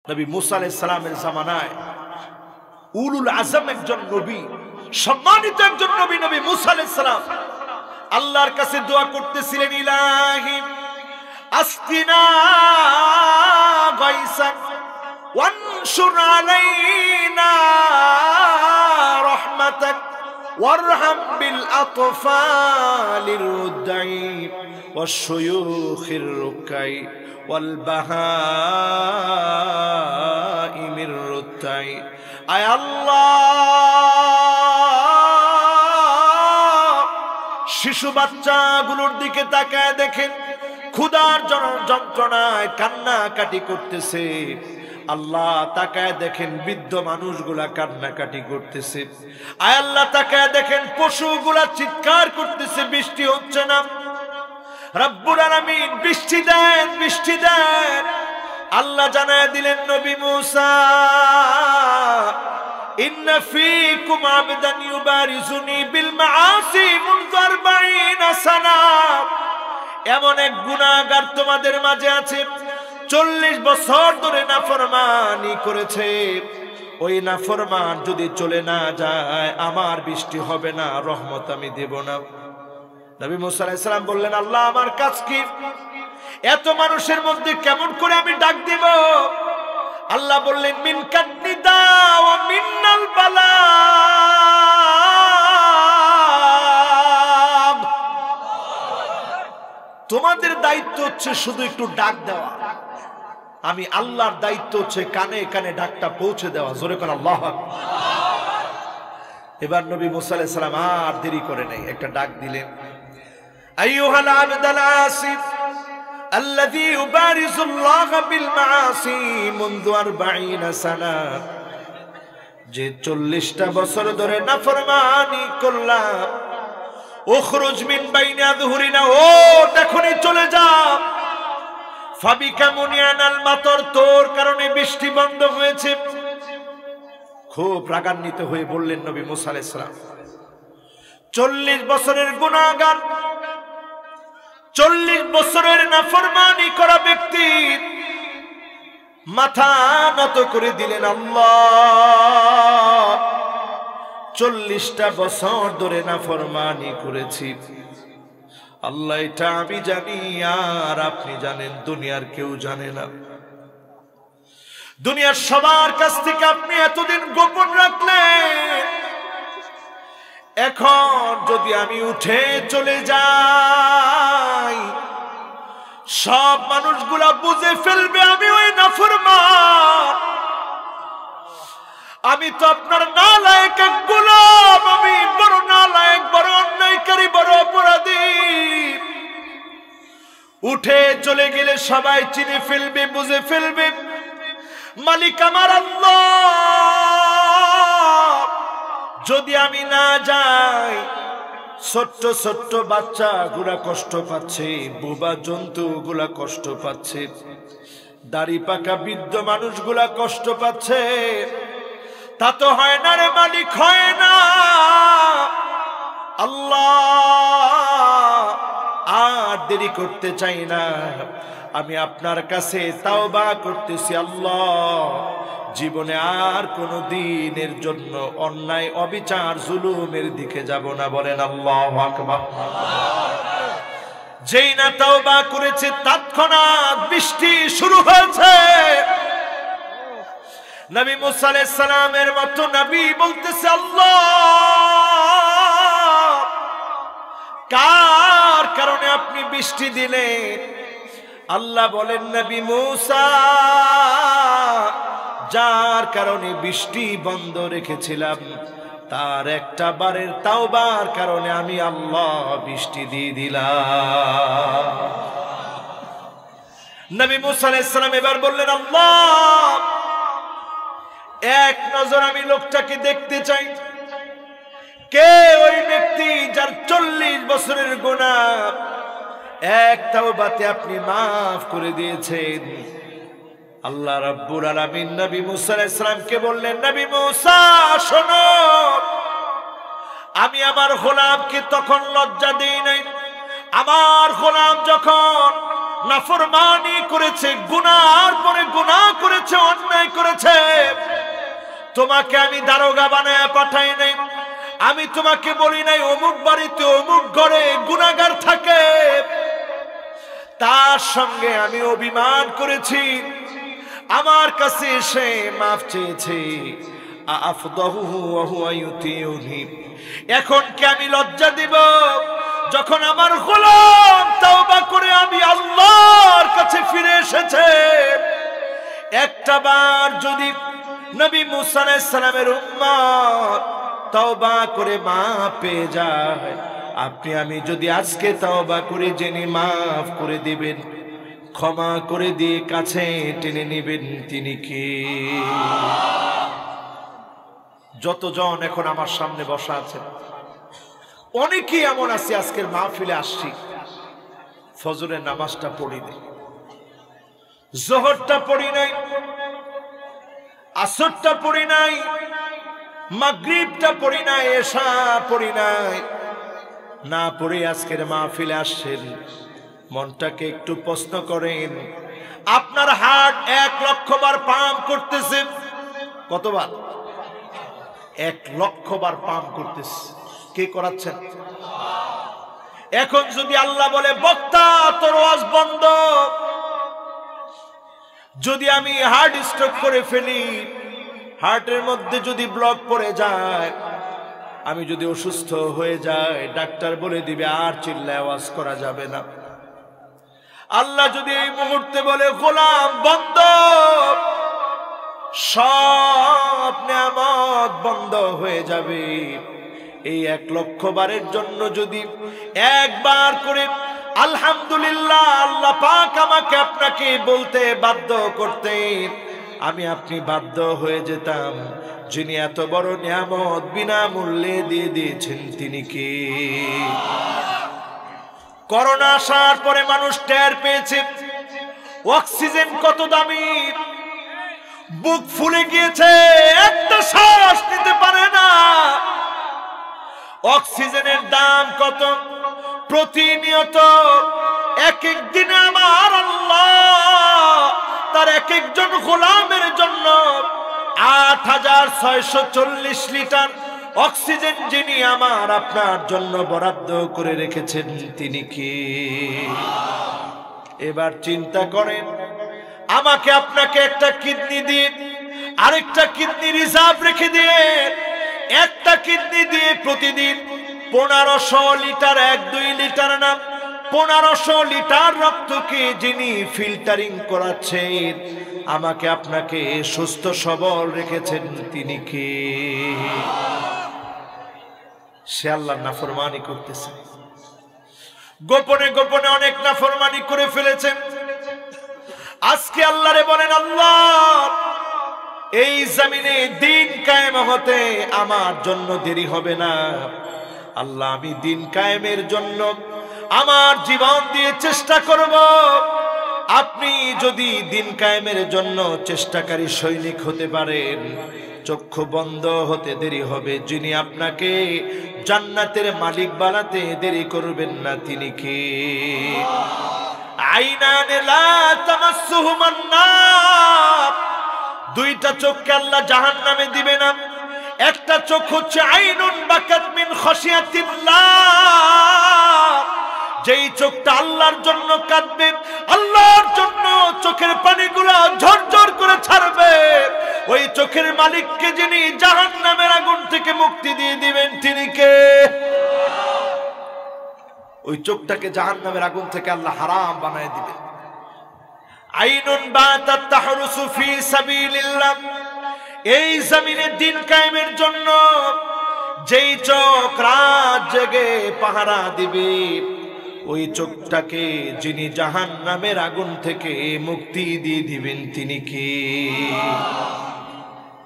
নবী মুসা আলাইহিস সালামের জামানায় উলুল আজম একজন নবী, সম্মানিত একজন নবী, নবী মুসা আলাইহিস সালাম আল্লাহর কাছে দোয়া করতেছিলেন, ইলাহি আসকিনা গায়সান ওয়ানশুর আলাইনা রাহমাতাক ওয়ারহাম বিল আতফালির রুদাই ওয়াশ-শুয়ুখির রুকাই ওয়াল বাহাইমির রুতাই। আয় আল্লাহ, শিশু বাচ্চাগুলোর দিকে তাকায় দেখেন, ক্ষুধার যন্ত্রণায় কান্নাকাটি করতেছে। আল্লাহ তাকায় দেখেন, বৃদ্ধ মানুষগুলা কান্নাকাটি করতেছে। আয় আল্লাহ তাকায় দেখেন, পশুগুলা চিৎকার করতেছে, বৃষ্টি হচ্ছে না। রব্বুল আলামিন বৃষ্টি দেন, বৃষ্টি দেন। আল্লাহ জানায় দিলেন, নবী মুসা, ইন্না ফীকুম আবদান ইউবারিজুনি বিল মাআসি মুনযু 40 সানা। এমন এক গুনাহগার তোমাদের মাঝে আছে, 40 বছর ধরে নাফরমানি করেছে। ওই নাফরমান যদি চলে না যায়, আমার বৃষ্টি হবে না, রহমত আমি দেব না। নবী মুসা আলাইহিস সালাম বললেন, আল্লাহ আমার কাজ কি? এত মানুষের মধ্যে কেমন করে আমি ডাক দিব? আল্লাহ বললেন, মিন কান্নিদা ওয়া মিনাল বালা। তোমাদের দায়িত্ব হচ্ছে শুধু একটু ডাক দেওয়া, আমি আল্লাহর দায়িত্ব হচ্ছে কানে কানে ডাকটা পৌঁছে দেওয়া। জোরে করে আল্লাহু আকবার। এবার নবী মুসা আলাইহিস সালাম আর দেরি করে নাই, একটা ডাক দিলেন, আইয়ুহাল আবদুল আসিফ আল্লাযী ইউবারিজুল্লাহ বিল মাআসি মুনযু 40 সানা। যে 40টা বছর ধরে নাফরমানি করলাম, উখরুজ মিন বাইনি আযহুরিনা, ও এখনই চলে যা। ফাবিকা মুনিয়ানাল মাতর, তোর কারণে বৃষ্টি বন্ধ হয়েছে। খুব রাগান্বিত হয়ে বললেন নবী মুসা আলাইহিস সালাম, 40 বছরের গুনাহগার, 40 বছরের নাফরমানি করা ব্যক্তি মাথা নত করে দিলেন, আল্লাহ 40টা বছর ধরে নাফরমানি করেছি। আল্লাহ এটা আমি জানি আর আপনি জানেন, দুনিয়ার কেউ জানে না। দুনিয়ার সবার কাছ থেকে আপনি এতদিন গোপন রাখলেন, এখন যদি আমি উঠে চলে যাই, সব মানুষগুলা বুঝে ফেলবে আমি ওই নাফরমান। আমি তো আপনার নালায়েক এক গোলাম, আমি বড় নালায়েক, বড় অন্যায়কারী, বড় অপরাধী। উঠে চলে গেলে সবাই চিনে ফেলবে, বুঝে ফেলবে মালিক আমার আল্লাহ। যদি আমি না যাই, ছোট্ট ছোট্ট বাচ্চা গুলা কষ্ট পাচ্ছে, বোবা জন্তু গুলা কষ্ট পাচ্ছে, দাড়ি পাকা বৃদ্ধ মানুষগুলা কষ্ট পাচ্ছে। তা তো হয় না রে মালিক, হয় না। আল্লাহ আর দেরি করতে চাই না, আমি আপনার কাছে তাওবা করতেছি। আল্লাহ জীবনে আর কোনো দিনের জন্য অন্যায়, অবিচার, জুলুমের দিকে যাব না। বলেন আল্লাহু আকবার। যেই না তাওবা করেছে, তৎক্ষণাৎ বৃষ্টি শুরু হয়েছে। নবী মুসা আলাইহিস সালামের মতো নবী বলতেছে, আল্লাহ কার কারণে আপনি বৃষ্টি দিলেন? আল্লাহ বলেন, নবী মুসা যার কারণে বৃষ্টি বন্ধ রেখেছিলাম, তার একটা বারের তাওবার কারণে আমি আল্লাহ বৃষ্টি দিয়ে দিলাম। নবী মুসা আলাইহিস সালাম এবার বললেন, আল্লাহ এক নজর আমি লোকটাকে দেখতে চাই, কে ওই ব্যক্তি যার 40 বছরের গুনাহ এক তাওবাতে আপনি মাফ করে দিয়েছেন। আল্লাহ রাব্বুল আলামিন নবী মুসা আলাইহিস সালামকে বললেন, নবী মুসা শোনো, আমি আমার গোলামকে তখন লজ্জা দেই নাই। আমার গোলাম যখন নাফরমানি করেছে, গুনার পরে গুনাহ করেছে, অন্যায় তোমাকে আমি দারোগা বানায় পাঠাই নাই, আমি তোমাকে বলি নাই অমুক বাড়িতে অমুক ঘরে গুনাহগার থাকে, তার সঙ্গে আমি অভিমান করেছি, আমার কাছে এসে মাফ চেয়েছে। এখন কি আমি লজ্জা দিব যখন আমার গোলাম তওবা করে আমি আল্লাহর কাছে ফিরে এসেছে? একটা বার যদি নবী মুসা আলাইহিস সালামের উম্মত তওবা করে মাফ পেয়ে যায়, আপনি আমি যদি আজকে তওবা করে জেনে মাফ করে দিবেন, ক্ষমা করে দিয়ে কাছে টেনে নেবেন, তিনি কে? যতজন এখন আমার সামনে বসা আছেন, অনেকেই এমন আছে আজকের মাহফিলে আসছি, ফজরের নামাজটা পড়ি নাই, জোহরটা পড়ি নাই, আসরটা পড়ি নাই, মাগরিবটা পড়ি নাই, এশা পড়ি নাই, না পড়ে আজকের মাহফিলে আসছেন। মনটাকে একটু প্রশ্ন করেন, আপনার হার্ট 1 লক্ষ বার পাম্প করতেছে। কতবার? 1 লক্ষ বার পাম্প করতেছে। কে করাচ্ছেন? এখন যদি আল্লাহ বলে বক্তা তোর ওয়াজ বন্ধ, যদি আমি হার্ট স্ট্রোক করে ফেলি, হার্টের মধ্যে যদি ব্লক পড়ে যায়, আমি যদি অসুস্থ হয়ে যাই, ডাক্তার বলে দিবে আর চিল্লায় আওয়াজ করা যাবে না। আল্লাহ যদি এই মুহূর্তে বলে গোলাম বন্ধ, সব নিয়ামত বন্ধ হয়ে যাবে। এই 1 লক্ষ বারের জন্য যদি একবার করে আলহামদুলিল্লাহ আল্লাহ পাক আমাকে আপনাকে বলতে বাধ্য করতেন, আমি আপনি বাধ্য হয়ে যেতাম। যিনি এত বড় নিয়ামত বিনামূল্যে দিয়ে দিয়েছেন, তিনি কে? করোনা আসার পরে মানুষ টের পেয়েছে অক্সিজেন কত দামি। বুক ফুলে গিয়েছে, একটা শ্বাস নিতে পারে না। অক্সিজেনের দাম কত? প্রতিনিয়ত এক এক দিনে আমার আল্লাহ তার এক একজন গোলামের জন্য 8640 লিটার অক্সিজেন যিনি আমার আপনার জন্য বরাদ্দ করে রেখেছেন, তিনি কি? এবার চিন্তা করেন, আমাকে আপনাকে একটা কিডনি দিয়ে আরেকটা কিডনি রিজার্ভ রেখে দিয়ে, একটা কিডনি দিয়ে প্রতিদিন 1500 লিটার, 1-2 লিটার না 1500 লিটার রক্তকে যিনি ফিল্টারিং করাচ্ছেন, আমাকে আপনাকে সুস্থ সবল রেখেছেন, তিনি কে? সে আল্লাহর নাফরমানি করতেছে। গোপনে গোপনে অনেক নাফরমানি করে ফেলেছেন। আজকে আল্লাহরে বলেন, আল্লাহ এই জমিনে দিন কায়েম হতে আমার জন্য দেরি হবে না। আল্লাহ আমি দিন কায়েমের জন্য আমার জীবন দিয়ে চেষ্টা করব। আপনি যদি দিন কায়েমের জন্য চেষ্টাকারী সৈনিক হতে পারেন, চক্ষু বন্ধ হতে দেরি হবে। যিনি আপনাকে জান্নাতের মালিক বানাতে দেরি করবেন না, তিনি কে? আইনানে লা তামাসসুহুমান নার, 2টা চোখকে আল্লাহ জাহান্নামে দিবে না। একটা চোখ হচ্ছে আইনুন বাকাত মিন খাশিয়াতিল্লাহ, যেই চোখটা আল্লাহর জন্য কাঁদবে, আল্লাহর জন্য চোখের পানিগুলো ঝরঝর করে ছাড়বে। ওই চোখের মালিককে যিনি জাহান্নামের আগুন থেকে মুক্তি দিয়ে দিবেন, তিনি কে? ওই চোখটাকে জাহান্নামের আগুন থেকে আল্লাহ হারাম বানায় দিবেন। আইনুন বাতাত তাহরুসু ফি সাবিলিল্লাহ, এই জমিনে দিন কায়েমের জন্য যেই চোখ রাত জেগে পাহারা দিবে, ওই চোখটাকে যিনি জাহান্নামের আগুন থেকে মুক্তি দিয়ে দিবেন, তিনি কে?